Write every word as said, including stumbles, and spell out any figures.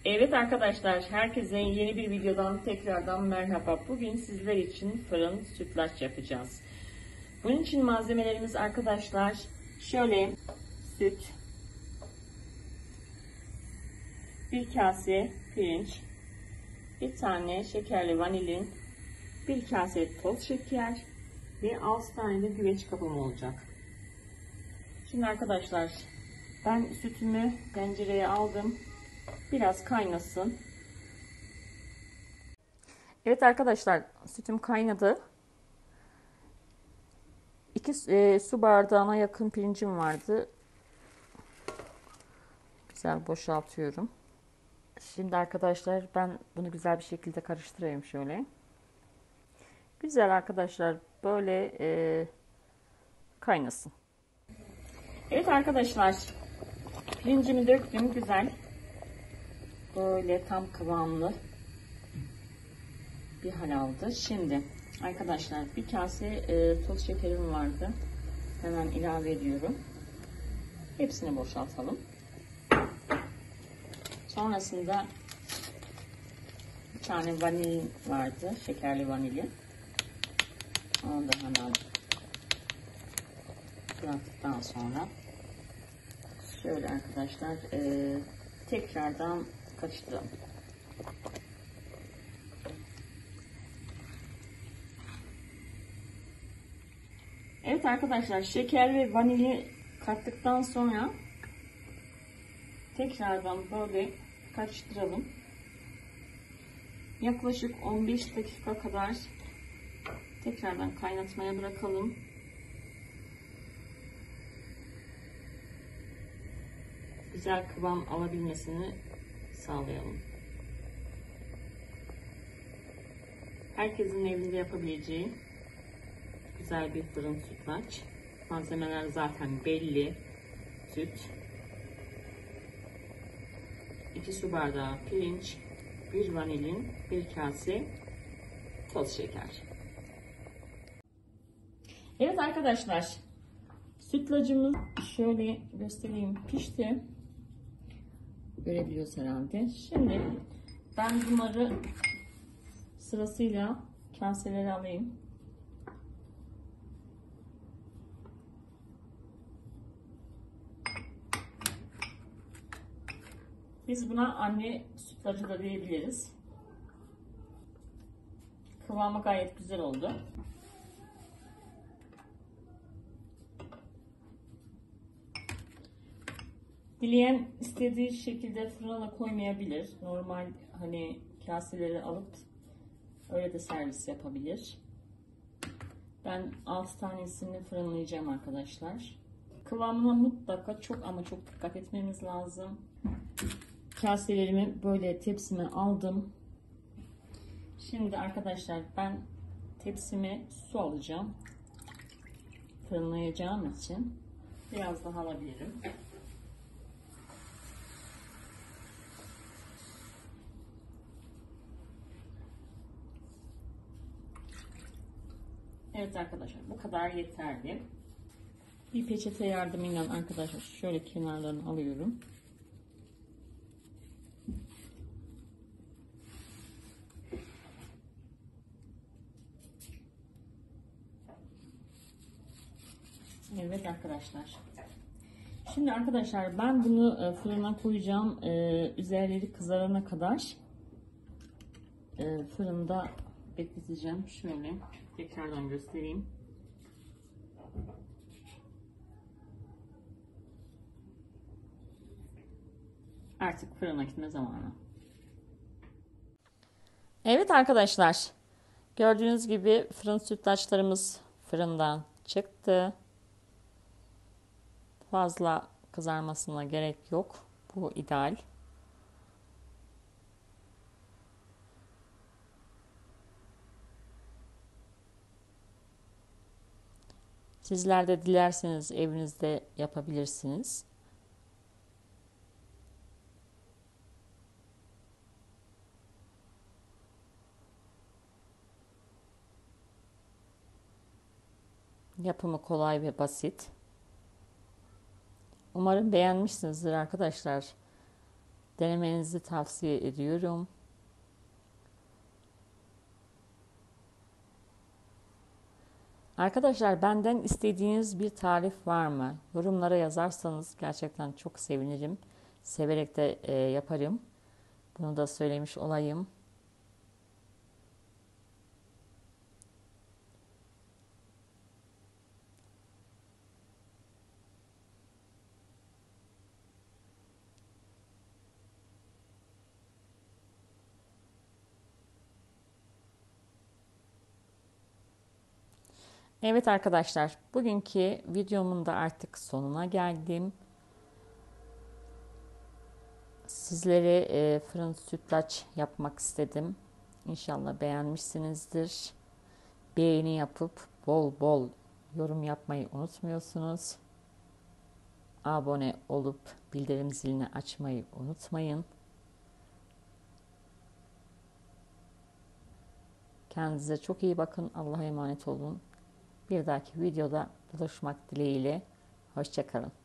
Evet arkadaşlar, herkese yeni bir videodan tekrardan merhaba. Bugün sizler için fırın sütlaç yapacağız. Bunun için malzemelerimiz arkadaşlar şöyle: süt, bir kase pirinç, bir tane şekerli vanilin, bir kase toz şeker ve altı tane de güveç kabım olacak. Şimdi arkadaşlar, ben sütümü tencereye aldım. Biraz kaynasın. Evet arkadaşlar, sütüm kaynadı. iki e, su bardağına yakın pirincim vardı. Güzel boşaltıyorum. Şimdi arkadaşlar ben bunu güzel bir şekilde karıştırayım şöyle. Güzel arkadaşlar, böyle e, kaynasın. Evet arkadaşlar, pirincimi döktüm, güzel. Böyle tam kıvamlı bir hal aldı. Şimdi arkadaşlar bir kase e, toz şekerim vardı. Hemen ilave ediyorum. Hepsini boşaltalım. Sonrasında bir tane vanilin vardı. Şekerli vanilin. Onu da hemen bıraktıktan sonra şöyle arkadaşlar e, tekrardan karıştıralım. Evet arkadaşlar, şeker ve vanili kattıktan sonra tekrardan böyle karıştıralım. Yaklaşık on beş dakika kadar tekrardan kaynatmaya bırakalım. Güzel kıvam alabilmesini sağlayalım. Herkesin evinde yapabileceği güzel bir fırın sütlaç. Malzemeler zaten belli. Süt, iki su bardağı pirinç, bir vanilin, bir kase toz şeker. Evet arkadaşlar, sütlacımız şöyle göstereyim, pişti. Görebiliyoruz herhalde. Şimdi ben bunları sırasıyla kaselere alayım. Biz buna anne sütlacı da diyebiliriz. Kıvamı gayet güzel oldu. Dileyen istediği şekilde fırına koymayabilir. Normal hani kaseleri alıp öyle de servis yapabilir. Ben altı tanesini fırınlayacağım arkadaşlar. Kıvamına mutlaka çok ama çok dikkat etmemiz lazım. Kaselerimi böyle tepsime aldım. Şimdi arkadaşlar ben tepsime su alacağım. Fırınlayacağım için biraz daha alabilirim. Evet arkadaşlar, bu kadar yeterli. Bir peçete yardımıyla arkadaşlar şöyle kenarlarını alıyorum. Evet arkadaşlar. Şimdi arkadaşlar ben bunu fırına koyacağım. Üzerleri kızarana kadar fırında bekleteceğim. Şöyle tekrardan göstereyim. Artık fırına gitme zamanı. Evet arkadaşlar, gördüğünüz gibi fırın sütlaçlarımız fırından çıktı. Fazla kızarmasına gerek yok. Bu ideal. Sizler de dilerseniz evinizde yapabilirsiniz. Yapımı kolay ve basit. Umarım beğenmişsinizdir arkadaşlar. Denemenizi tavsiye ediyorum. Arkadaşlar, benden istediğiniz bir tarif var mı? Yorumlara yazarsanız gerçekten çok sevinirim. Severek de e, yaparım. Bunu da söylemiş olayım. Evet arkadaşlar, bugünkü videomun da artık sonuna geldim. Sizlere e, fırın sütlaç yapmak istedim. İnşallah beğenmişsinizdir. Beğeni yapıp bol bol yorum yapmayı unutmuyorsunuz. Abone olup bildirim zilini açmayı unutmayın. Kendinize çok iyi bakın. Allah'a emanet olun. Bir dahaki videoda buluşmak dileğiyle. Hoşça kalın.